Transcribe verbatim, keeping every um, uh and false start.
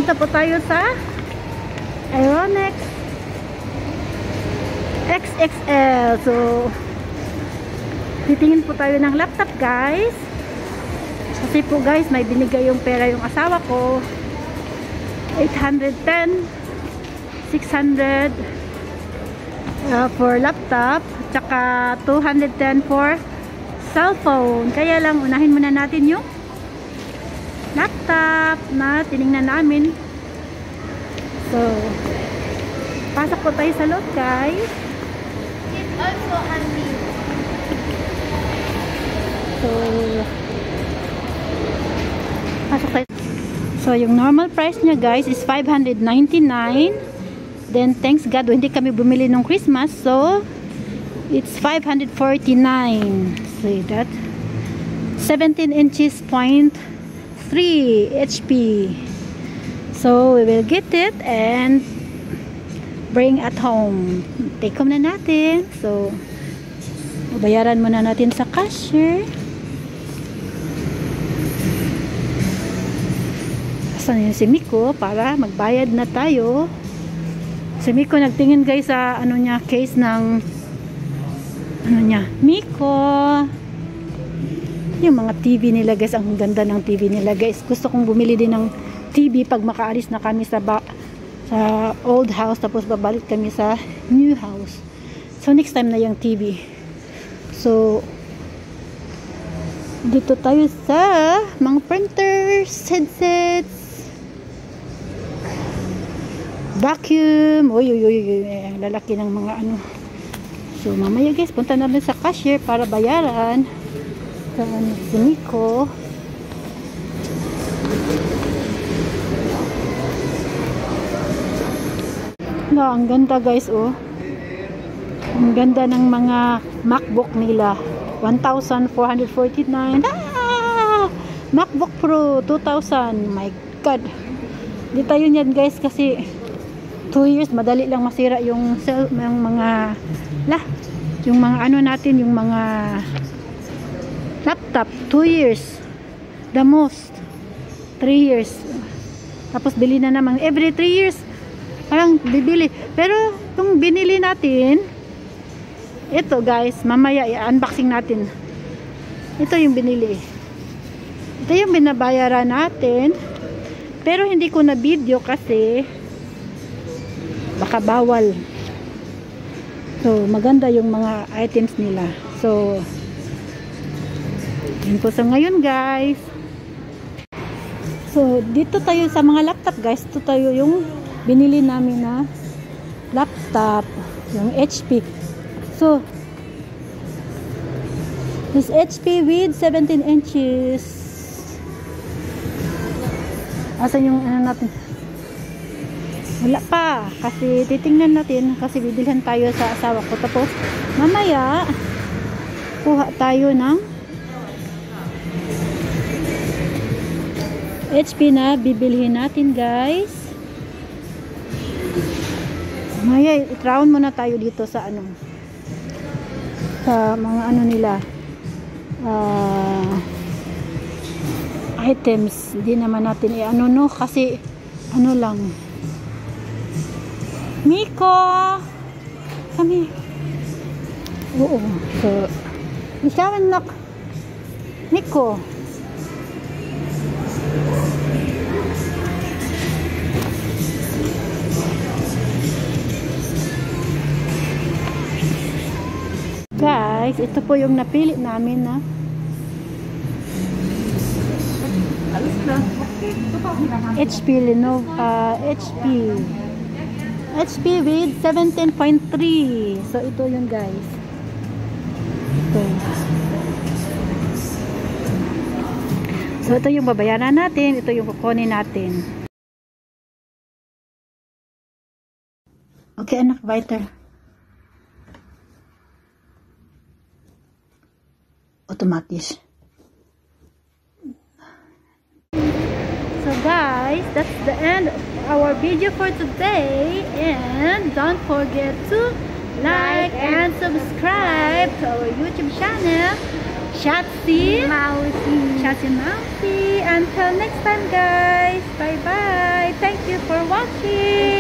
Punta po tayo sa Aeronex X X L. So, titingin po tayo ng laptop, guys. Kasi po, guys, may binigay yung pera yung asawa ko. eight hundred ten, six hundred uh, for laptop, tsaka two hundred ten for cellphone. Kaya lang, unahin muna natin yung laptop na tinignan namin. So, pasok po tayo sa loob, guys. It's also handy. So, pasok tayo. So, yung normal price niya, guys, is five hundred ninety-nine. Then, thanks God, hindi kami bumili nung Christmas. So, it's five hundred forty-nine. See that? seventeen inches point three H P. So, we will get it and bring at home. Take home na natin. So, bayaran muna natin sa cashier. Asan yun si Miko para magbayad na tayo. Si Miko nagtingin, guys, sa ano niya, case ng ano niya, Miko. Yung mga T V nila, guys, ang ganda ng T V nila, guys. Gusto kong bumili din ng T V pag makaalis na kami sa ba sa old house, tapos babalik kami sa new house. So next time na yung T V. So dito tayo sa mga printers, headsets, vacuum. Uy, uy, uy, uy, lalaki ng mga ano. So mamaya, guys, punta na rin sa cashier para bayaran sa ano, si Miko. No, ang ganda, guys, oh. Ang ganda ng mga MacBook nila. one thousand four hundred forty-nine. Ah! MacBook Pro two thousand. My God. Di tayo niyan, guys, kasi two years madali lang masira yung cell, yung mga lah, yung mga ano natin, yung mga laptop. Two years the most. Three years. Tapos bili na naman every three years. Parang bibili. Pero itong binili natin, ito, guys, mamaya i-unboxing natin. Ito yung binili. Ito yung binabayaran natin. Pero hindi ko na video kasi baka bawal. So, maganda yung mga items nila. So, yun po sa ngayon, guys. So, dito tayo sa mga laptop, guys. Ito tayo yung binili namin na laptop, yung H P. So, this H P with seventeen inches. Asan yung ano natin? Wala pa. Kasi titingnan natin. Kasi bibilhan tayo sa asawa ko. Tapos, mamaya, kuha tayo ng H P na bibilhin natin, guys. Mamaya, i-round muna tayo dito sa ano. Sa mga ano nila. Ah... Uh, items. Hindi naman natin i-ano, no, kasi ano lang. Miko, kami. Oo. So, isawan nak Miko. Guys, ito po yung napili namin na H P Lenovo, uh, H P H P with seventeen point three. So ito yun, guys. Ito. So ito yung babayaran natin, ito yung kukunin natin. Okay, anak, weiter. Automatisch. So guys, that's the end of our video for today, and don't forget to like and subscribe to our YouTube channel, Schatzie, Mausi. Schatzie Mausi. Until next time, guys. Bye bye. Thank watching.